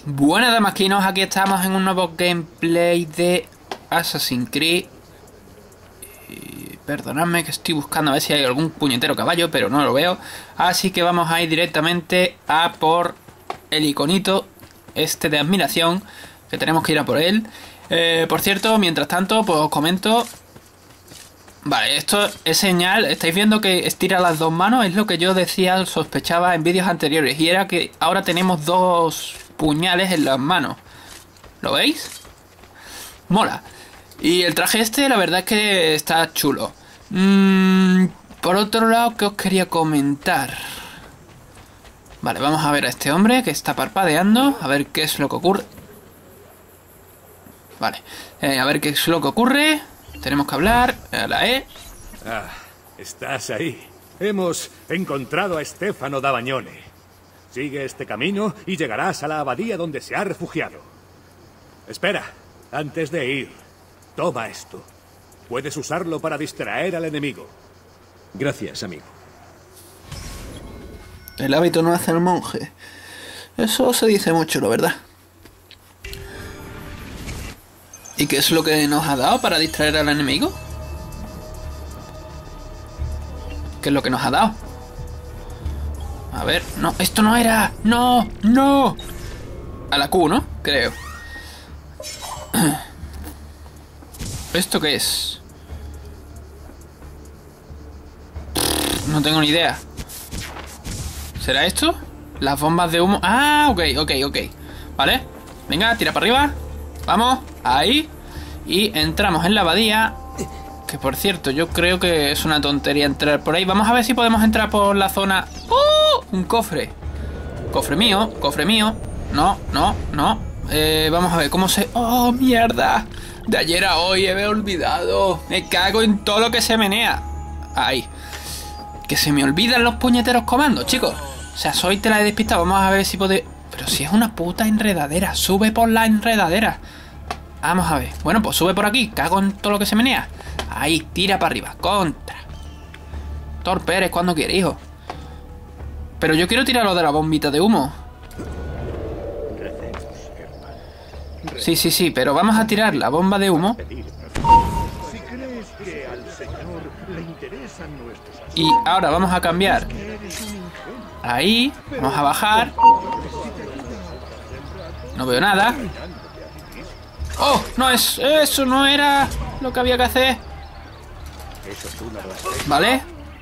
Buenas damasquinos, aquí estamos en un nuevo gameplay de Assassin's Creed. Perdonadme que estoy buscando a ver si hay algún puñetero caballo, pero no lo veo. Así que vamos a ir directamente a por el iconito este de admiración, que tenemos que ir a por él. Por cierto, mientras tanto, pues os comento. Vale, esto es señal. Estáis viendo que estira las dos manos. Es lo que yo decía, sospechaba en vídeos anteriores. Y era que ahora tenemos dos puñales en las manos. ¿Lo veis? Mola. Y el traje este, la verdad es que está chulo. Por otro lado, ¿qué os quería comentar? Vale, vamos a ver a este hombre que está parpadeando. A ver qué es lo que ocurre. Vale, a ver qué es lo que ocurre. Tenemos que hablar. A la E. Ah, estás ahí. Hemos encontrado a Stefano da Bagnone. Sigue este camino y llegarás a la abadía donde se ha refugiado. Espera, antes de ir, toma esto. Puedes usarlo para distraer al enemigo. Gracias, amigo. El hábito no hace al monje. Eso se dice mucho, la verdad. ¿Y qué es lo que nos ha dado para distraer al enemigo? ¿Qué es lo que nos ha dado? A ver, no, esto no era. No, no. A la Q, ¿no? Creo. ¿Esto qué es? No tengo ni idea. ¿Será esto? Las bombas de humo. Ah, ok. Vale, venga, tira para arriba. Vamos, ahí. Y entramos en la abadía. Que por cierto, yo creo que es una tontería entrar por ahí. Vamos a ver si podemos entrar por la zona. ¡Oh! Un cofre. Cofre mío. No. Vamos a ver cómo se... ¡Oh, mierda! De ayer a hoy he olvidado. Me cago en todo lo que se menea. Ahí. Que se me olvidan los puñeteros comandos, chicos. O sea, soy tela de despistado. Vamos a ver si puede... Pero si es una puta enredadera. Sube por la enredadera. Vamos a ver. Bueno, pues sube por aquí. Cago en todo lo que se menea. Ahí, tira para arriba. Contra. Torpe eres cuando quieres, hijo. Pero yo quiero tirar lo de la bombita de humo. Sí, pero vamos a tirar la bomba de humo. Y ahora vamos a cambiar. Ahí, vamos a bajar. No veo nada. ¡Oh! No es... Eso no era lo que había que hacer. Vale.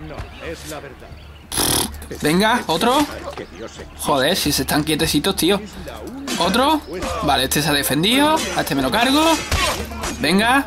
Venga, otro. Joder, si se están quietecitos, tío. Otro. Vale, este se ha defendido. A este me lo cargo. Venga.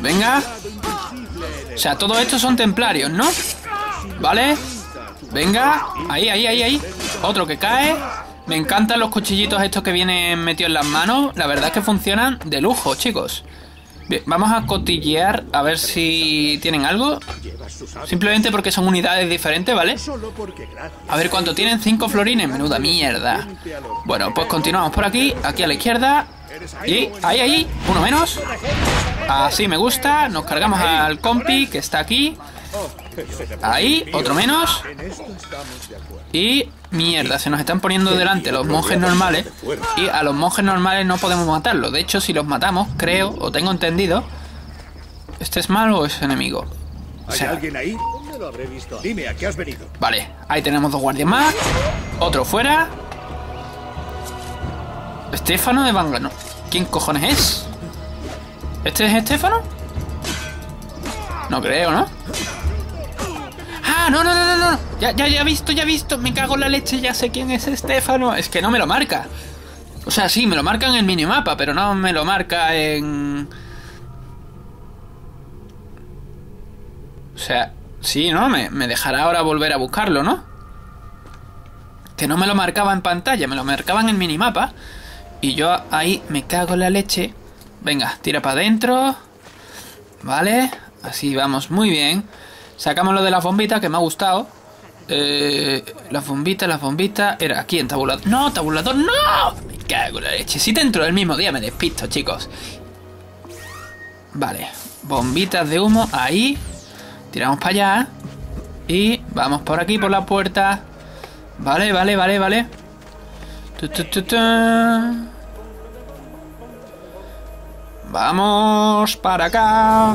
O sea, todo esto son templarios, ¿no? Vale. Venga. Ahí. Otro que cae. Me encantan los cuchillitos estos que vienen metidos en las manos. La verdad es que funcionan de lujo, chicos. Bien, vamos a cotillear a ver si tienen algo. Simplemente porque son unidades diferentes, ¿vale? A ver cuánto tienen. 5 florines. Menuda mierda. Bueno, pues continuamos por aquí. Aquí a la izquierda. Y ahí. Uno menos. Así me gusta. Nos cargamos al compi que está aquí. Ahí, otro menos. Y mierda, se nos están poniendo delante los monjes normales. Y a los monjes normales no podemos matarlos. De hecho, si los matamos, creo, o tengo entendido, ¿este es malo o es enemigo? O sea, ¿Hay alguien ahí? ¿Dónde lo habré visto? Dime, ¿a qué has venido? vale, ahí tenemos 2 guardias más. Otro fuera. Stefano de Vangano. ¿Quién cojones es? ¿Este es Stefano? No creo, ¿no? ¡Ah, no! Ya he visto. Me cago en la leche, ya sé quién es Stefano. Es que no me lo marca. O sea, sí, me lo marca en el minimapa, pero no me lo marca en... O sea, sí, ¿no? Me dejará ahora volver a buscarlo, ¿no? Que no me lo marcaba en pantalla, me lo marcaba en el minimapa. Y yo ahí me cago en la leche. Venga, tira para adentro. Vale, así vamos muy bien. Sacamos lo de las bombitas, que me ha gustado. Las bombitas. Era aquí en tabulador. ¡No, tabulador! ¡No! Me cago en la leche. Si dentro del mismo día me despisto, chicos. Vale. Bombitas de humo. Ahí. Tiramos para allá. Y vamos por aquí, por la puerta. Vale. Vamos para acá.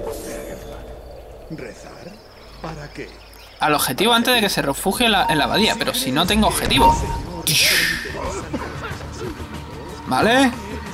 ¿Rezar? ¿Para qué? Al objetivo antes de que se refugie en la abadía. Pero si no tengo objetivo. Vale.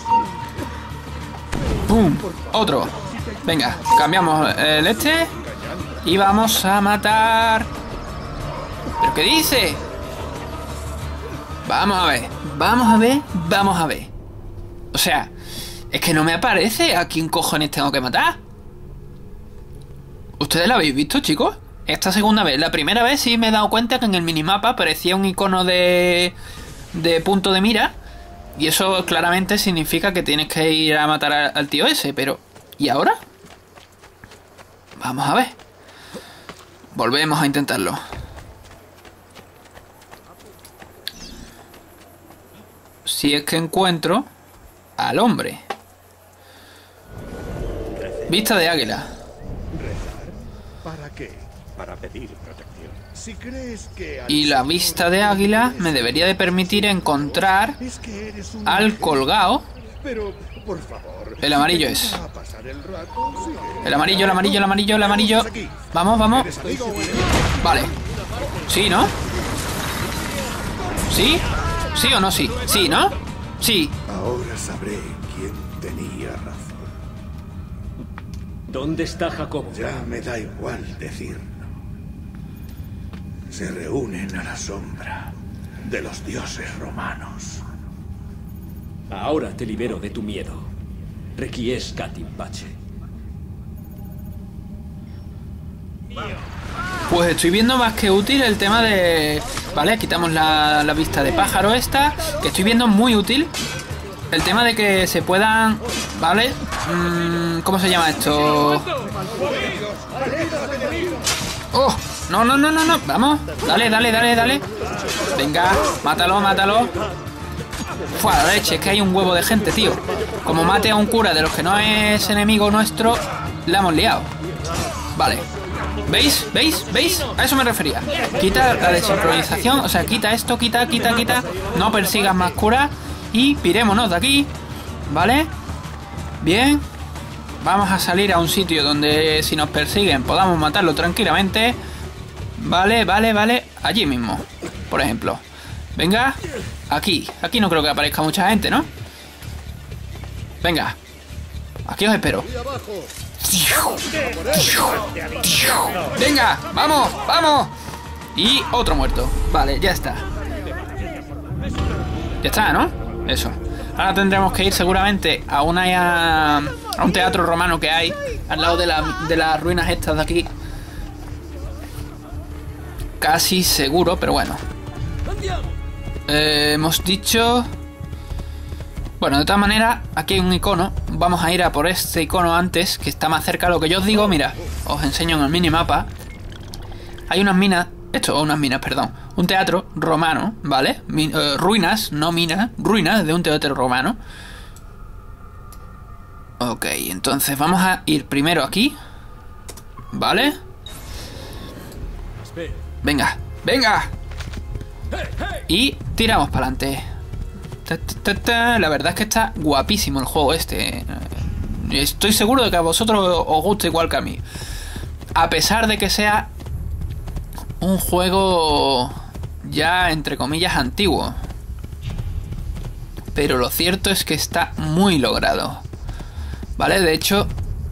¡Pum! Otro. Venga, cambiamos el este. Y vamos a matar. ¿Pero qué dice? Vamos a ver. Vamos a ver. Vamos a ver. O sea, es que no me aparece a quién cojones tengo que matar. ¿Ustedes lo habéis visto, chicos? Esta segunda vez. La primera vez sí me he dado cuenta que en el minimapa aparecía un icono de punto de mira. Y eso claramente significa que tienes que ir a matar al tío ese. Pero... ¿y ahora? Vamos a ver. Volvemos a intentarlo. Si es que encuentro al hombre. Vista de águila. ¿Para qué? Para pedir protección. Si crees que Y la vista de águila me debería de permitir encontrar es que eres un al colgado. Pero, por favor, El amarillo si te es. gusta pasar el rato, sigue. El amarillo, el amarillo, el amarillo, el amarillo. Vamos, vamos. Vale. Sí, ¿no? ¿Sí? ¿Sí o no sí? Sí, ¿no? Sí. Ahora sabré quién tenía razón. ¿Dónde está Jacobo? Ya me da igual decirlo. Se reúnen a la sombra de los dioses romanos. Ahora te libero de tu miedo. Requiescat in pace. Pues estoy viendo más que útil el tema de... Vale, quitamos la vista de pájaro esta. Que estoy viendo muy útil el tema de que se puedan... ¿Vale? ¿Cómo se llama esto? ¡Oh! No, no, no, no, no. Vamos. Dale, dale, dale, dale. Venga, mátalo, mátalo. Fua, la leche, es que hay un huevo de gente, tío. Como mate a un cura de los que no es enemigo nuestro, la hemos liado. Vale. ¿Veis? ¿Veis? ¿Veis? A eso me refería. Quita la desincronización, o sea, quita esto, quita. No persigas más curas y pirémonos de aquí. ¿Vale? Bien. Vamos a salir a un sitio donde si nos persiguen podamos matarlo tranquilamente. Vale, vale, vale. Allí mismo, por ejemplo. Venga. Aquí. Aquí no creo que aparezca mucha gente, ¿no? Venga. Aquí os espero. Venga, vamos, vamos. Y otro muerto. Vale, ya está. Ya está, ¿no? Eso. Ahora tendremos que ir seguramente a un teatro romano que hay al lado de las ruinas estas de aquí. Casi seguro, pero bueno. Hemos dicho... Bueno, de todas maneras, aquí hay un icono. Vamos a ir a por este icono antes, que está más cerca. Lo que yo os digo, mira, os enseño en el minimapa. Hay unas minas, unas minas, perdón. Un teatro romano, ¿vale? Ruinas, no minas, ruinas de un teatro romano. Ok, entonces vamos a ir primero aquí. ¿Vale? Venga, venga. Y tiramos para adelante. La verdad es que está guapísimo el juego este. Estoy seguro de que a vosotros os gusta igual que a mí. A pesar de que sea un juego ya entre comillas antiguo. Pero lo cierto es que está muy logrado. ¿Vale? De hecho,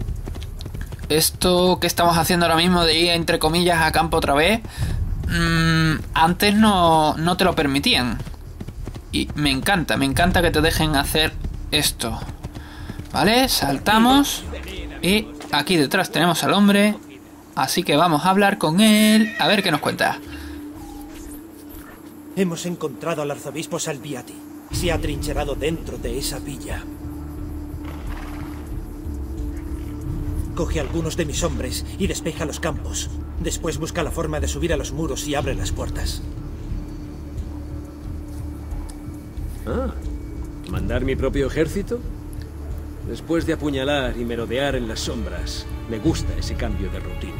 esto que estamos haciendo ahora mismo de ir entre comillas a campo otra vez, antes no te lo permitían. Y me encanta que te dejen hacer esto. ¿Vale? Saltamos. Y aquí detrás tenemos al hombre. Así que vamos a hablar con él. A ver qué nos cuenta. Hemos encontrado al arzobispo Salviati. Se ha trincherado dentro de esa villa. Coge a algunos de mis hombres y despeja los campos. Después busca la forma de subir a los muros y abre las puertas. Ah, ¿mandar mi propio ejército? Después de apuñalar y merodear en las sombras, me gusta ese cambio de rutina.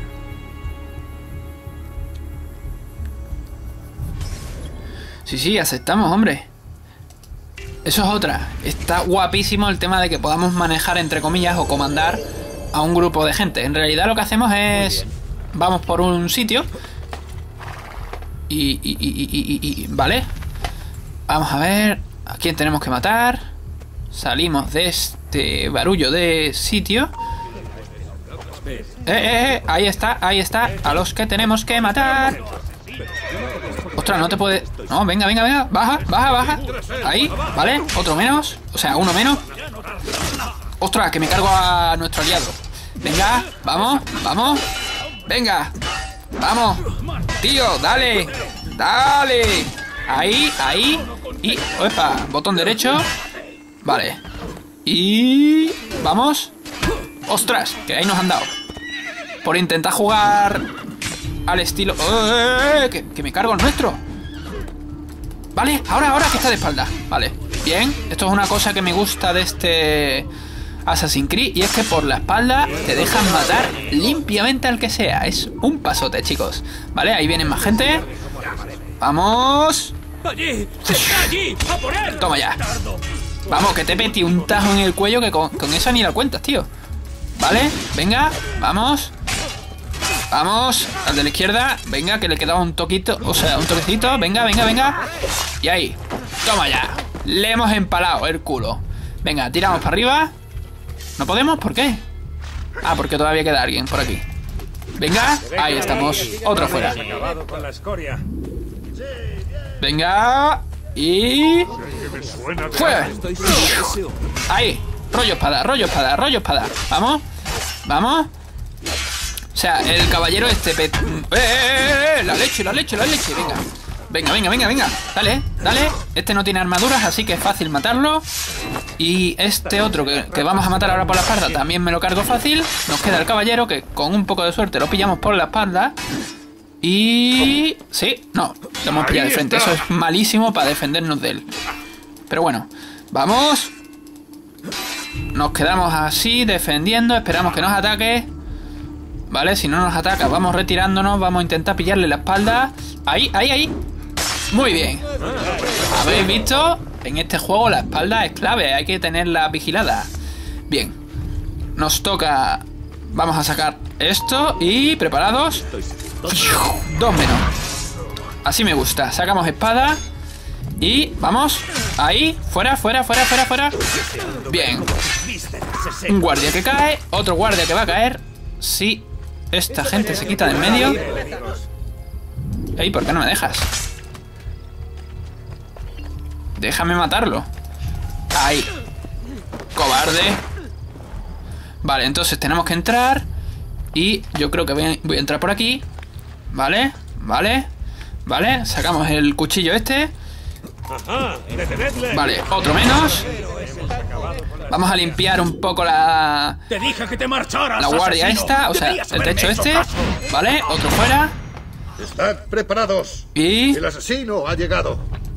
Sí, aceptamos, hombre. Eso es otra. Está guapísimo el tema de que podamos manejar, entre comillas, o comandar a un grupo de gente. En realidad lo que hacemos es... Vamos por un sitio. Vale. Vamos a ver a quién tenemos que matar. Salimos de este barullo de sitio. Ahí está, ahí está. A los que tenemos que matar. Ostras, no te puede... No, venga, venga, venga. Baja, baja, baja. Ahí, vale. Otro menos. O sea, uno menos. Ostras, que me cargo a nuestro aliado. Venga, vamos, vamos. Venga, vamos. Tío, dale. Dale. Ahí, ahí. Y... Opa, botón derecho. Vale. Y... Vamos. Ostras, que ahí nos han dado. Por intentar jugar al estilo... que me cargo el nuestro. Vale, ahora que está de espalda. Vale, bien. Esto es una cosa que me gusta de este Assassin's Creed. Y es que por la espalda te dejan matar limpiamente al que sea. Es un pasote, chicos. Vale, ahí vienen más gente. Vamos. ¡Allí! ¡Está allí! ¡A por él! Toma ya. Vamos, que te metí un tajo en el cuello que con eso ni la cuentas, tío. Vale, venga, vamos. Vamos, al de la izquierda. Venga, que le quedaba un toquito. O sea, un toquecito, venga, venga, venga. Y ahí, toma ya. Le hemos empalado el culo. Venga, tiramos para arriba. ¿No podemos? ¿Por qué? Ah, porque todavía queda alguien por aquí. Venga, ahí estamos. Otro fuera. Venga. Y... ¡Fuera! Ahí, rollo espada, rollo espada, rollo espada. Vamos, vamos. O sea, el caballero este... La leche, la leche, la leche. Venga, venga, venga, venga, venga. Dale, dale. Este no tiene armaduras, así que es fácil matarlo. Y este otro que vamos a matar ahora por la espalda también me lo cargo fácil. Nos queda el caballero, que con un poco de suerte lo pillamos por la espalda. Y... Sí, no, lo hemos pillado de frente. Eso es malísimo para defendernos de él. Pero bueno, vamos. Nos quedamos así, defendiendo. Esperamos que nos ataque. Vale, si no nos ataca, vamos retirándonos. Vamos a intentar pillarle la espalda. Ahí, ahí, ahí. Muy bien. ¿Habéis visto? En este juego la espalda es clave. Hay que tenerla vigilada. Bien. Nos toca... Vamos a sacar esto. Y preparados. 2 menos. Así me gusta. Sacamos espada. Y vamos. Ahí. Fuera, fuera, fuera, fuera, fuera. Bien. Un guardia que cae. Otro guardia que va a caer. Sí. Esta gente se quita de en medio. Ey, ¿por qué no me dejas? Déjame matarlo. Ahí. Cobarde. Vale, entonces tenemos que entrar. Y yo creo que voy a entrar por aquí. Vale, vale, vale. Sacamos el cuchillo este. Vale, otro menos. Vamos a limpiar un poco la... Te dije que te marcharas, la guardia esta, o sea, el techo este. Vale, otro fuera. Estad preparados. Y... El asesino ha llegado.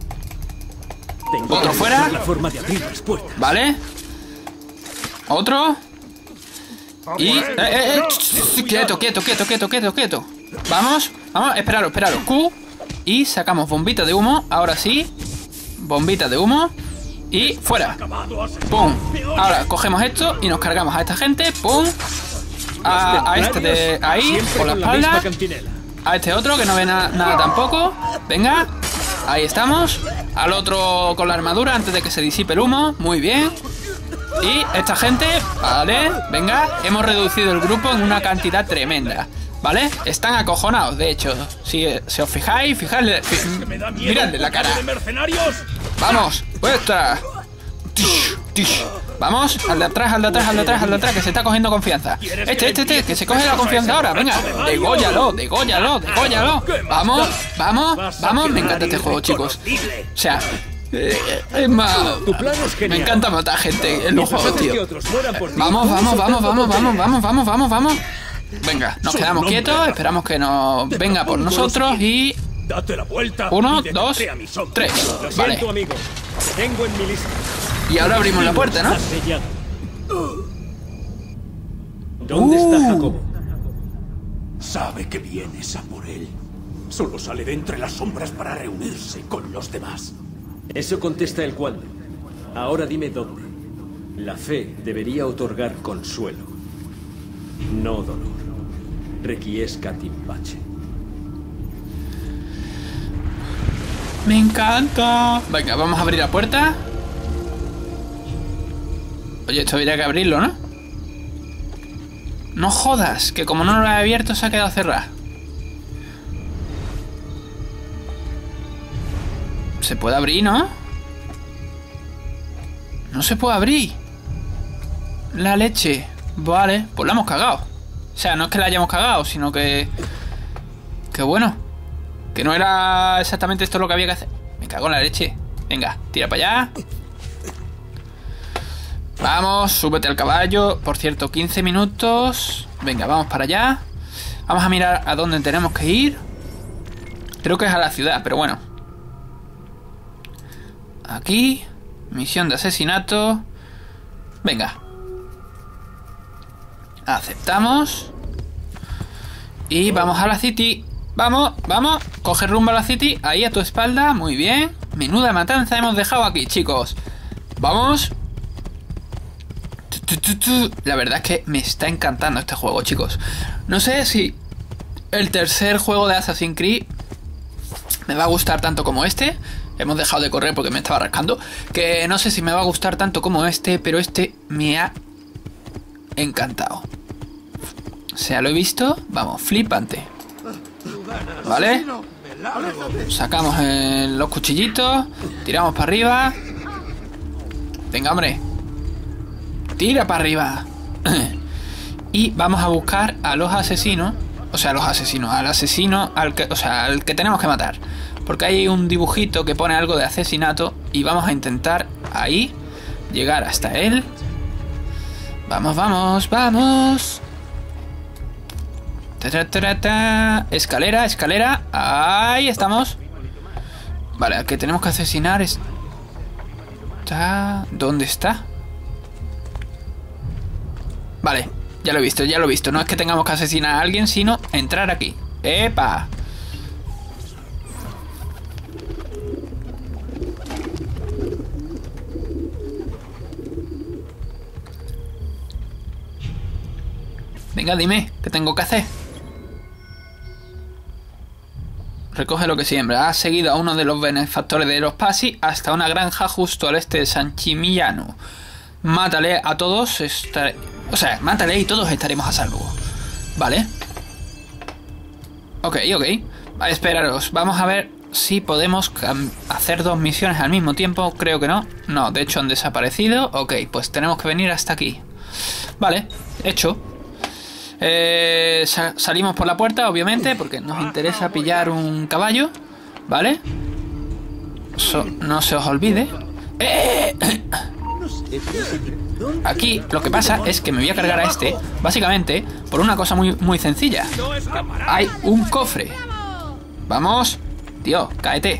Otro fuera. La forma de abrir las puertas. Vale. Otro. Y... Quieto, quieto, quieto, quieto, quieto, quieto. Vamos, vamos, esperaros, esperaros. Q. Y sacamos bombita de humo. Ahora sí. Bombita de humo. Y fuera. Pum. Ahora cogemos esto y nos cargamos a esta gente. Pum. A este de ahí, por la espalda. A este otro que no ve nada tampoco. Venga. Ahí estamos. Al otro con la armadura antes de que se disipe el humo. Muy bien. Y esta gente, vale, venga, hemos reducido el grupo en una cantidad tremenda, ¿vale? Están acojonados, de hecho. Si os fijáis, miradle la cara. Vamos, vuestra. Vamos, al de atrás, al de atrás, al de atrás, al de atrás, que se está cogiendo confianza. Este, que se coge la confianza ahora, venga. Dególlalo, dególlalo, dególlalo. Vamos, vamos, vamos. Me encanta este juego, chicos. O sea... es más, me encanta matar gente en los juegos, tío. Vamos, vamos, vamos, vamos, vamos, vamos, vamos, vamos, vamos. Venga, nos quedamos quietos, esperamos que nos venga por nosotros y... 1, 2, 3. Vale. Y ahora abrimos la puerta, ¿no? ¿Dónde está Jacobo? Sabe que vienes a por él. Solo sale de entre las sombras para reunirse con los demás. Eso contesta el cuándo. Ahora dime dónde. La fe debería otorgar consuelo, no dolor. Requiescat in pace. Me encanta. Venga, vamos a abrir la puerta. Oye, esto habría que abrirlo, ¿no? No jodas, que como no lo he abierto se ha quedado cerrada. Se puede abrir, ¿no? No se puede abrir. La leche. Vale, pues la hemos cagado. O sea, no es que la hayamos cagado, sino que... Que bueno. Que no era exactamente esto lo que había que hacer. Me cago en la leche. Venga, tira para allá. Vamos, súbete al caballo. Por cierto, 15 minutos. Venga, vamos para allá. Vamos a mirar a dónde tenemos que ir. Creo que es a la ciudad, pero bueno. Aquí. Misión de asesinato. Venga. Aceptamos. Y vamos a la city. Vamos, vamos. Coge rumbo a la city. Ahí a tu espalda. Muy bien. Menuda matanza hemos dejado aquí, chicos. Vamos. La verdad es que me está encantando este juego, chicos. No sé si el tercer juego de Assassin's Creed me va a gustar tanto como este. Hemos dejado de correr porque me estaba rascando. Que no sé si me va a gustar tanto como este, pero este me ha encantado. O sea, lo he visto, vamos, flipante. ¿Vale? Sacamos los cuchillitos. Tiramos para arriba. Venga, hombre. Tira para arriba. Y vamos a buscar a los asesinos. O sea, los asesinos. Al asesino, al que tenemos que matar. Porque hay un dibujito que pone algo de asesinato. Y vamos a intentar ahí llegar hasta él. Vamos, vamos, vamos. Escalera, escalera. Ahí estamos. Vale, al que tenemos que asesinar está... ¿Dónde está? Vale, ya lo he visto, ya lo he visto. No es que tengamos que asesinar a alguien, sino entrar aquí. ¡Epa! Venga, dime, ¿qué tengo que hacer? Recoge lo que siembra. Has seguido a uno de los benefactores de los Pazzi hasta una granja justo al este de San Chimiano. Mátale a todos. O sea, mátale y todos estaremos a salvo. Vale. Ok, ok. Vale, esperaros. Vamos a ver si podemos hacer dos misiones al mismo tiempo. Creo que no. No, de hecho han desaparecido. Ok, pues tenemos que venir hasta aquí. Vale, hecho. Salimos por la puerta, obviamente, porque nos interesa pillar un caballo. ¿Vale? No se os olvide. Aquí lo que pasa es que me voy a cargar a este, básicamente, por una cosa muy sencilla. Hay un cofre. Vamos. Tío, cáete.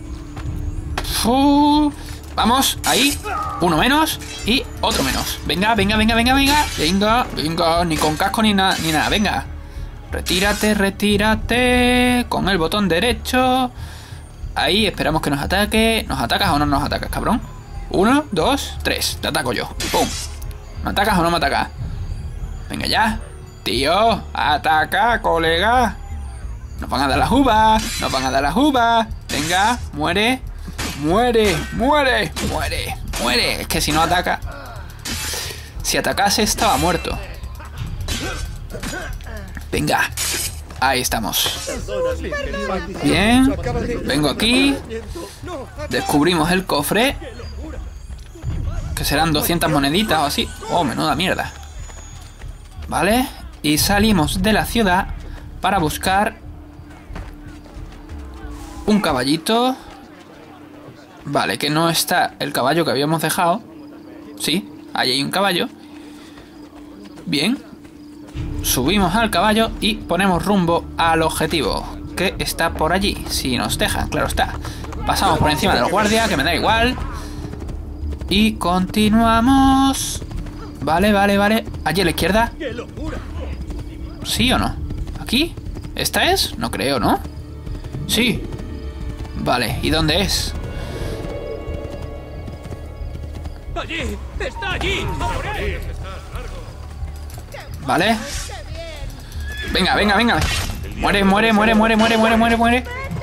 Vamos, ahí. Uno menos y otro menos. Venga, venga, venga, venga, venga. Venga, venga, ni con casco ni nada, venga. Retírate, retírate. Con el botón derecho. Ahí, esperamos que nos ataque. ¿Nos atacas o no nos atacas, cabrón? 1, 2, 3. Te ataco yo. ¡Pum! ¿Me atacas o no me atacas? Venga ya. Tío, ataca, colega. Nos van a dar las uvas. Nos van a dar las uvas. Venga, muere. Muere, muere, muere, muere. Es que si no ataca... Si atacase estaba muerto. Venga. Ahí estamos. Bien. Vengo aquí. Descubrimos el cofre. Que serán 200 moneditas o así. Oh, menuda mierda. Vale. Y salimos de la ciudad para buscar un caballito. Vale, que no está el caballo que habíamos dejado. Sí, ahí hay un caballo. Bien. Subimos al caballo y ponemos rumbo al objetivo, que está por allí. Si nos dejan, claro está. Pasamos por encima del guardia, que me da igual. Y continuamos. Vale, vale, vale. Allí a la izquierda. ¿Sí o no? ¿Aquí? ¿Esta es? No creo, ¿no? Sí. Vale, ¿y dónde es? ¡Allí! ¡Está allí! Vale. Venga, venga, venga. Muere, muere, muere, muere, muere, muere, muere, muere.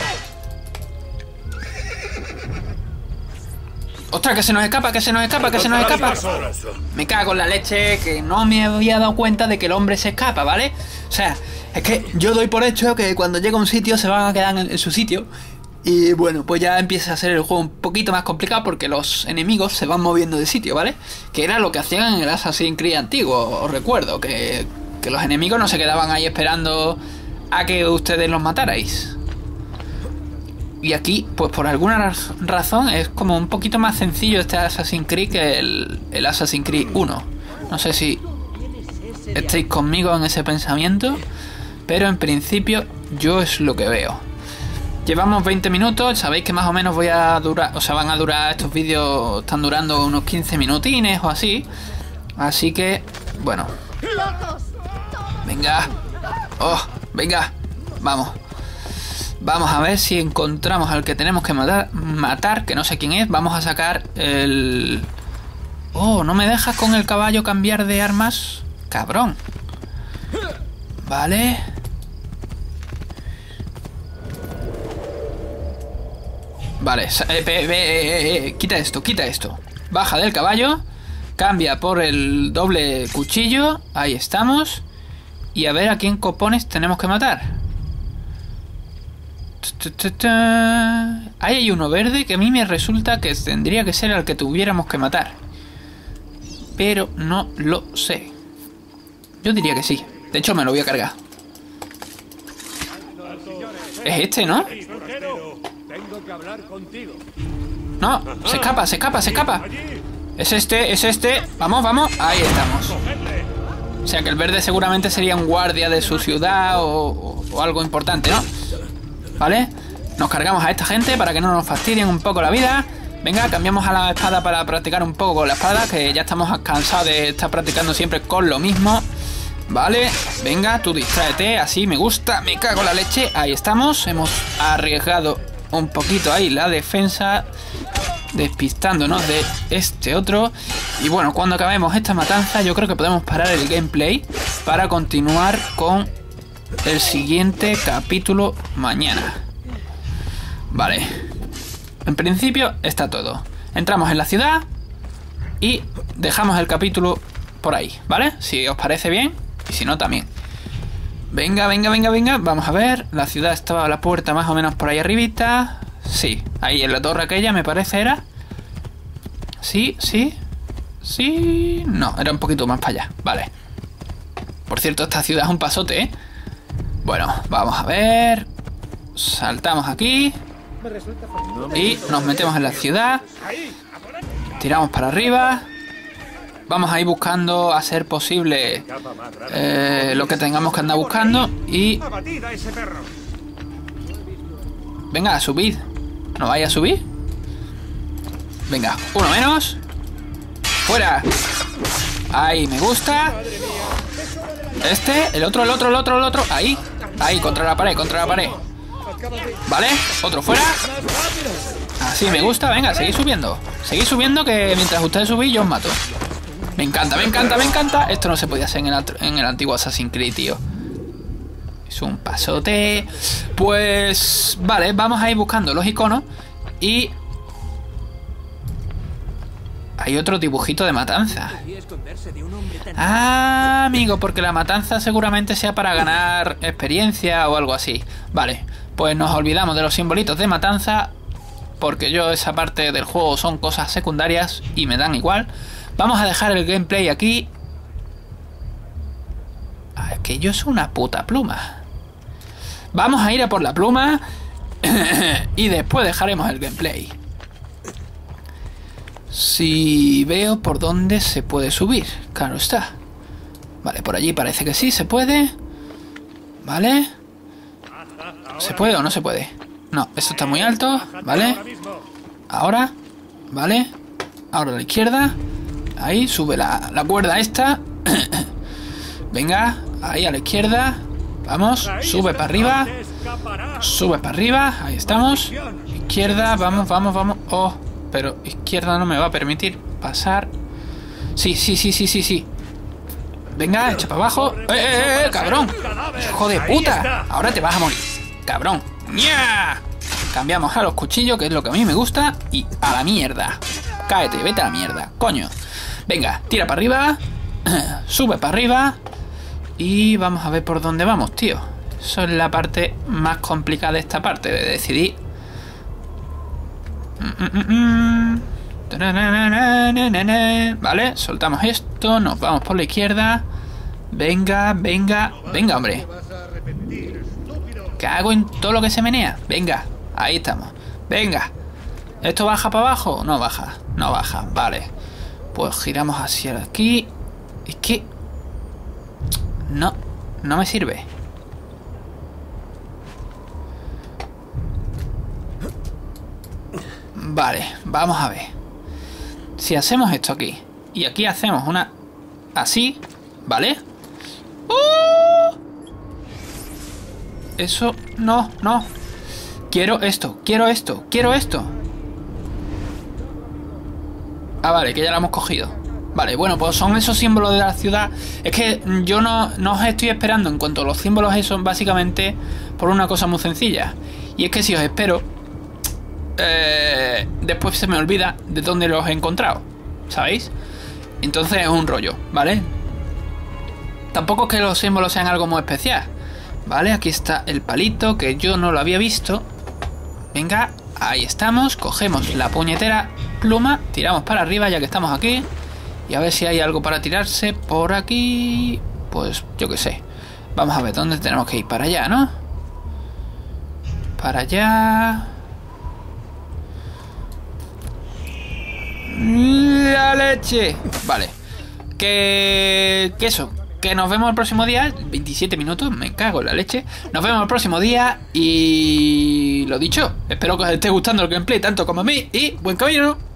¡Ostras, que se nos escapa, que se nos escapa, que se nos escapa! Me cago en la leche, que no me había dado cuenta de que el hombre se escapa, ¿vale? O sea, es que yo doy por hecho que cuando llega a un sitio se van a quedar en su sitio. Y bueno, pues ya empieza a ser el juego un poquito más complicado porque los enemigos se van moviendo de sitio, ¿vale? Que era lo que hacían en el Assassin's Creed antiguo, os recuerdo, que los enemigos no se quedaban ahí esperando a que ustedes los matarais. Y aquí, pues por alguna razón, es como un poquito más sencillo este Assassin's Creed que el Assassin's Creed 1. No sé si estáis conmigo en ese pensamiento, pero en principio yo es lo que veo. Llevamos 20 minutos, sabéis que más o menos voy a durar, o sea, van a durar estos vídeos, están durando unos 15 minutines o así. Así que, bueno. Venga. Oh, venga. Vamos. Vamos a ver si encontramos al que tenemos que matar, que no sé quién es. Vamos a sacar el... Oh, ¿no me dejas con el caballo cambiar de armas? Cabrón. Vale. Vale, quita esto, quita esto. Baja del caballo. Cambia por el doble cuchillo. Ahí estamos. Y a ver a quién copones tenemos que matar. Ahí hay uno verde que a mí me resulta que tendría que ser al que tuviéramos que matar. Pero no lo sé. Yo diría que sí. De hecho me lo voy a cargar. Es este, ¿no? Tengo que hablar contigo. No, se escapa, se escapa, se escapa. Es este, es este. Vamos, vamos. Ahí estamos. O sea que el verde seguramente sería un guardia de su ciudad o algo importante, ¿no? ¿Vale? Nos cargamos a esta gente para que no nos fastidien un poco la vida. Venga, cambiamos a la espada para practicar un poco con la espada, que ya estamos cansados de estar practicando siempre con lo mismo. Vale, venga, tú distráete, así me gusta, me cago en la leche. Ahí estamos, hemos arriesgado un poquito ahí la defensa, despistándonos de este otro. Y bueno, cuando acabemos esta matanza yo creo que podemos parar el gameplay para continuar con el siguiente capítulo mañana. Vale. En principio está todo. Entramos en la ciudad y dejamos el capítulo por ahí, ¿vale? Si os parece bien y si no también. Venga, venga, venga, venga. Vamos a ver. La ciudad estaba a la puerta más o menos por ahí arribita. Sí, ahí en la torre aquella me parece era. Sí, sí. Sí. No, era un poquito más para allá. Vale. Por cierto, esta ciudad es un pasote, ¿eh? Bueno, vamos a ver. Saltamos aquí y nos metemos en la ciudad. Tiramos para arriba. Vamos a ir buscando, a ser posible, lo que tengamos que andar buscando. Y... venga, subid. ¿No vais a subir? Venga, uno menos. Fuera. Ahí, me gusta. Este, el otro, el otro, el otro, el otro. Ahí, ahí, contra la pared, contra la pared. Vale, otro fuera. Así me gusta, venga, seguid subiendo. Seguid subiendo que mientras ustedes subís yo os mato. Me encanta, me encanta, me encanta. Esto no se podía hacer en el antiguo Assassin's Creed, tío. Es un pasote. Pues... vale, vamos a ir buscando los iconos. Y... hay otro dibujito de matanza. Ah, amigo, porque la matanza seguramente sea para ganar experiencia o algo así. Vale, pues nos olvidamos de los simbolitos de matanza, porque yo esa parte del juego son cosas secundarias y me dan igual. Vamos a dejar el gameplay aquí. Aquello es una puta pluma. Vamos a ir a por la pluma y después dejaremos el gameplay. Si veo por dónde se puede subir, claro está. Vale, por allí parece que sí se puede. Vale. ¿Se puede o no se puede? No, esto está muy alto. Vale. Ahora. Vale. Ahora a la izquierda. Ahí, sube la cuerda esta. Venga, ahí a la izquierda. Vamos, sube para arriba. Sube para arriba, ahí estamos. Izquierda, vamos, vamos, vamos. Oh, pero izquierda no me va a permitir. pasar. Sí, sí, sí, sí, sí, sí. Venga, echa para abajo. Cabrón! ¡Hijo de puta! Ahora te vas a morir, cabrón. ¡Nya! Cambiamos a los cuchillos, que es lo que a mí me gusta. Y a la mierda. Cáete, vete a la mierda, coño. Venga, tira para arriba. Sube para arriba. Y vamos a ver por dónde vamos, tío. Eso es la parte más complicada de esta parte, de decidir. Vale, soltamos esto. Nos vamos por la izquierda. Venga, venga, venga, hombre. Cago en todo lo que se menea. Venga, ahí estamos. Venga. ¿Esto baja para abajo? No baja, no baja. Vale. Pues giramos hacia aquí. Es que... no me sirve. Vale, vamos a ver. Si hacemos esto aquí y aquí hacemos una así, ¿vale? Eso, no. Quiero esto. Ah, vale, que ya lo hemos cogido. Vale, bueno, pues son esos símbolos de la ciudad. Es que yo no os estoy esperando en cuanto a los símbolos esos, básicamente por una cosa muy sencilla. Y es que si os espero, después se me olvida de dónde los he encontrado, ¿sabéis? Entonces es un rollo, ¿vale? Tampoco es que los símbolos sean algo muy especial, ¿vale? Aquí está el palito, que yo no lo había visto. Venga, ahí estamos. Cogemos la puñetera pluma, tiramos para arriba ya que estamos aquí. Y a ver si hay algo para tirarse por aquí. Pues yo qué sé. Vamos a ver dónde tenemos que ir. Para allá, ¿no? Para allá. La leche. Vale. Que eso. Que nos vemos el próximo día. 27 minutos. Me cago en la leche. Nos vemos el próximo día. Y lo dicho. Espero que os esté gustando el gameplay tanto como a mí. Y buen camino.